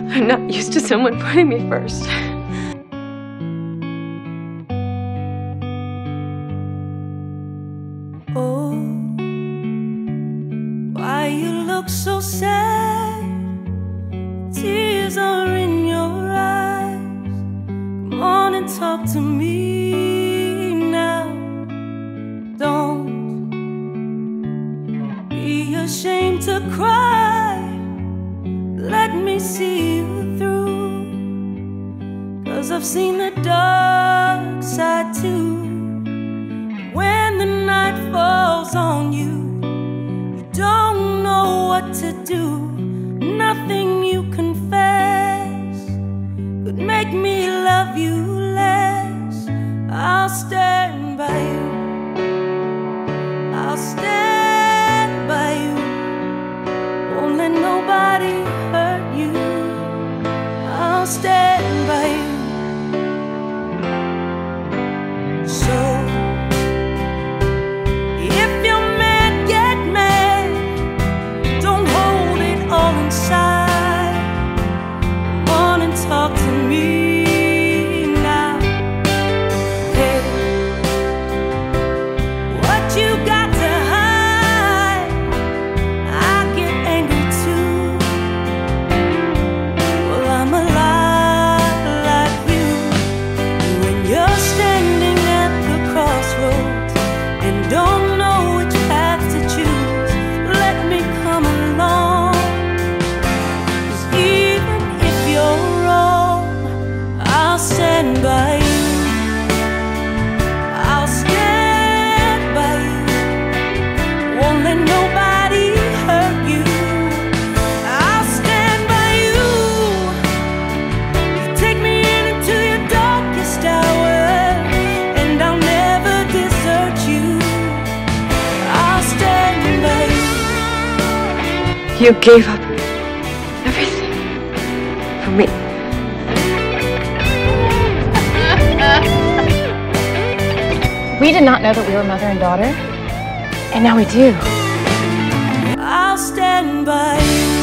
I'm not used to someone putting me first. Oh, why you look so sad? Tears are in your eyes. Come on and talk to me now. Don't be ashamed to cry. Let me see you through, 'cause I've seen the dark side too. When the night falls on you, you don't know what to do. Nothing you confess could make me love you less. I'll stand by you. I'll stand by you. Won't let nobody hurt you. I'll stand by you. So if you're mad, get mad. Don't hold it all inside. Come on and talk to me now. Hey, what you got to hide? I get angry too. Well, I'm a lot like you. When you're standing at the crossroads and don't know which path to choose, let me come along. 'Cause even if you're wrong, I'll stand by you. I'll stand by you. Won't let nobody hurt you. I'll stand by you. You take me into your darkest hour, and I'll never desert you. I'll stand by you. You gave up everything for me. We did not know that we were mother and daughter, and now we do. I'll stand by you.